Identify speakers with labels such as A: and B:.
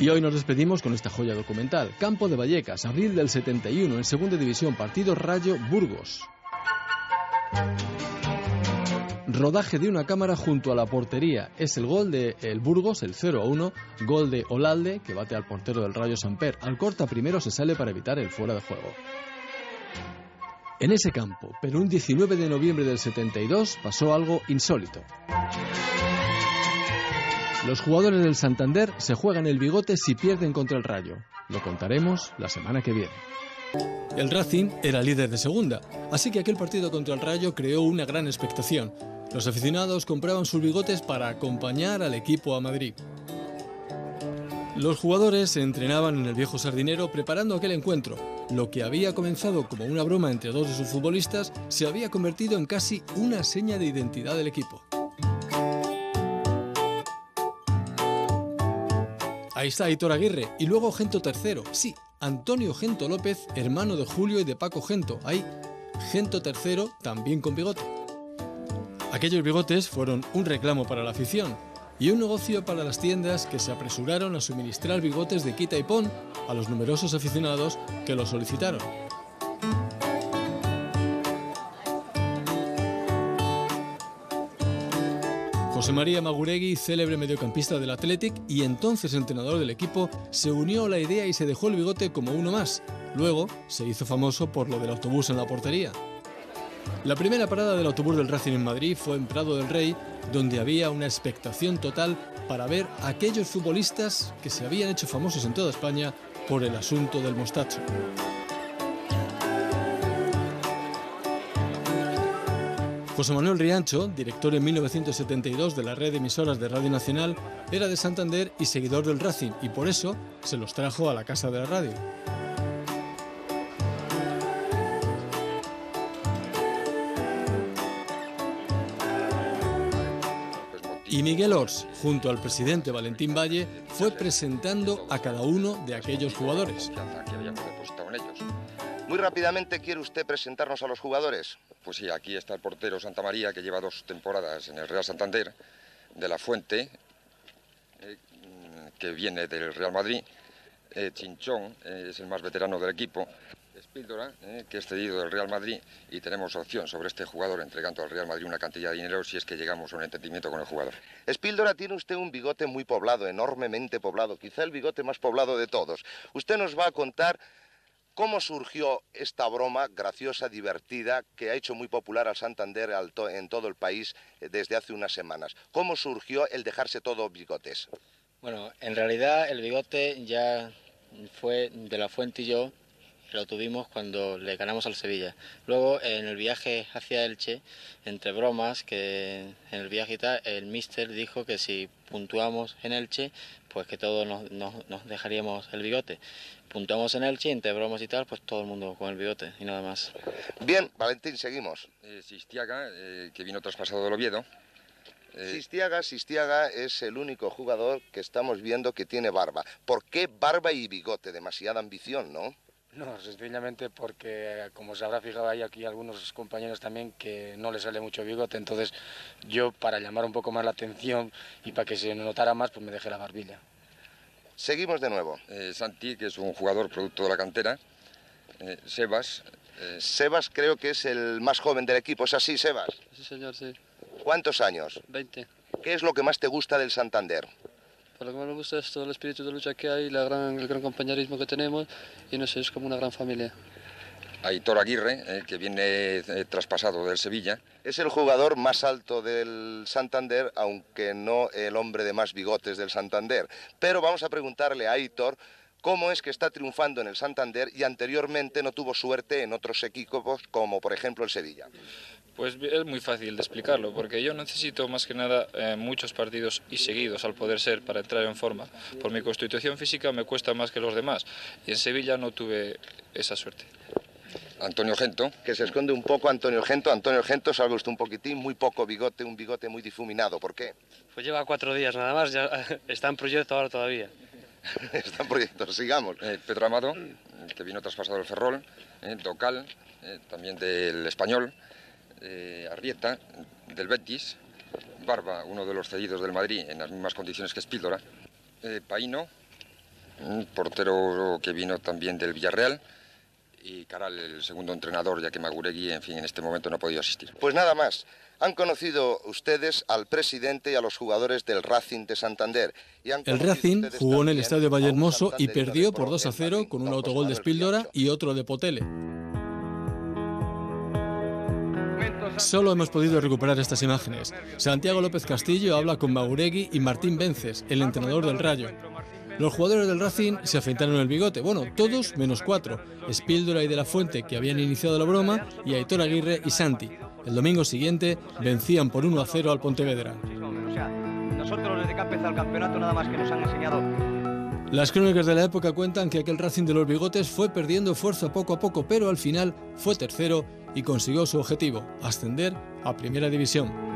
A: Y hoy nos despedimos con esta joya documental. Campo de Vallecas, abril del 71, en segunda división, partido Rayo Burgos. Rodaje de una cámara junto a la portería. Es el gol de el Burgos, el 0-1, gol de Olalde, que bate al portero del Rayo Samper. Alcorta primero se sale para evitar el fuera de juego. En ese campo, pero un 19 de noviembre del 72, pasó algo insólito. Los jugadores del Santander se juegan el bigote si pierden contra el Rayo. Lo contaremos la semana que viene. El Racing era líder de segunda, así que aquel partido contra el Rayo creó una gran expectación. Los aficionados compraban sus bigotes para acompañar al equipo a Madrid. Los jugadores se entrenaban en el Viejo Sardinero preparando aquel encuentro. Lo que había comenzado como una broma entre dos de sus futbolistas se había convertido en casi una seña de identidad del equipo. Ahí está Aitor Aguirre y luego Gento III. Sí, Antonio Gento López, hermano de Julio y de Paco Gento. Ahí, Gento III también con bigote. Aquellos bigotes fueron un reclamo para la afición y un negocio para las tiendas que se apresuraron a suministrar bigotes de quita y pon a los numerosos aficionados que lo solicitaron. José María Maguregui, célebre mediocampista del Athletic y entonces entrenador del equipo, se unió a la idea y se dejó el bigote como uno más. Luego se hizo famoso por lo del autobús en la portería. La primera parada del autobús del Racing en Madrid fue en Prado del Rey, donde había una expectación total para ver a aquellos futbolistas que se habían hecho famosos en toda España por el asunto del mostacho. José Manuel Riancho, director en 1972 de la red de emisoras de Radio Nacional, era de Santander y seguidor del Racing, y por eso se los trajo a la casa de la radio. Y Miguel Ors, junto al presidente Valentín Valle, fue presentando a cada uno de aquellos jugadores.
B: Muy rápidamente, ¿quiere usted presentarnos a los jugadores?
C: Pues sí, aquí está el portero Santamaría, que lleva 2 temporadas en el Real Santander, de la Fuente, que viene del Real Madrid, Chinchón, es el más veterano del equipo, Espíldora, que es cedido del Real Madrid, y tenemos opción sobre este jugador entregando al Real Madrid una cantidad de dinero si es que llegamos a un entendimiento con el jugador.
B: Espíldora, tiene usted un bigote muy poblado, enormemente poblado, quizá el bigote más poblado de todos. Usted nos va a contar cómo surgió esta broma graciosa, divertida, que ha hecho muy popular al Santander en todo el país desde hace unas semanas. ¿Cómo surgió el dejarse todo bigotes?
D: Bueno, en realidad el bigote ya fue de la Fuente y yo, lo tuvimos cuando le ganamos al Sevilla. Luego, en el viaje hacia Elche, entre bromas, que en el viaje y tal, el míster dijo que si puntuamos en Elche, pues que todos nos dejaríamos el bigote. Puntuamos en Elche, entre bromas y tal, pues todo el mundo con el bigote y nada más.
B: Bien, Valentín, seguimos.
C: Sistiaga, que vino traspasado del Oviedo.
B: Sistiaga es el único jugador que estamos viendo que tiene barba. ¿Por qué barba y bigote? Demasiada ambición, ¿no?
E: No, sencillamente porque, como se habrá fijado ahí aquí algunos compañeros también, que no les sale mucho bigote, entonces yo, para llamar un poco más la atención y para que se notara más, pues me dejé la barbilla.
B: Seguimos de nuevo.
C: Santi, que es un jugador producto de la cantera. Sebas.
B: Sebas creo que es el más joven del equipo, ¿es así, Sebas?
F: Sí, señor, sí.
B: ¿Cuántos años?
F: 20.
B: ¿Qué es lo que más te gusta del Santander?
F: Por lo que más me gusta es todo el espíritu de lucha que hay, el gran compañerismo que tenemos y no sé, es como una gran familia.
C: Aitor Aguirre, que viene traspasado del Sevilla.
B: Es el jugador más alto del Santander, aunque no el hombre de más bigotes del Santander. Pero vamos a preguntarle a Aitor cómo es que está triunfando en el Santander y anteriormente no tuvo suerte en otros equipos, como por ejemplo el Sevilla.
G: Pues es muy fácil de explicarlo, porque yo necesito más que nada muchos partidos y seguidos, al poder ser, para entrar en forma. Por mi constitución física me cuesta más que los demás, y en Sevilla no tuve esa suerte.
C: Antonio Gento.
B: Que se esconde un poco Antonio Gento. Antonio Gento, salga usted un poquitín, muy poco bigote, un bigote muy difuminado. ¿Por qué?
F: Pues lleva 4 días nada más, ya está en proyecto ahora todavía.
B: Está en proyecto, sigamos.
C: Pedro Amado, que vino traspasado del Ferrol, Docal, también del Español. Arrieta, del Betis, Barba, uno de los cedidos del Madrid en las mismas condiciones que Espíldora, Paino, un portero que vino también del Villarreal, y Caral, el segundo entrenador, ya que Maguregui, en fin, en este momento no ha podido asistir.
B: Pues nada más. Han conocido ustedes al presidente y a los jugadores del Racing de Santander.
A: El Racing jugó en el Estadio Vallehermoso y perdió por 2-0 con un autogol de Spíldora y otro de Potele. Solo hemos podido recuperar estas imágenes. Santiago López Castillo habla con Maguregui y Martín Vences, el entrenador del Rayo. Los jugadores del Racing se afeitaron el bigote, bueno, todos menos 4, Spíldora y De la Fuente, que habían iniciado la broma, y Aitor Aguirre y Santi. El domingo siguiente vencían por 1-0 al Pontevedra.
H: Nosotros desde que ha empezado el campeonato nada más que nos han enseñado.
A: Las crónicas de la época cuentan que aquel Racing de los bigotes fue perdiendo fuerza poco a poco, pero al final fue tercero y consiguió su objetivo, ascender a Primera División.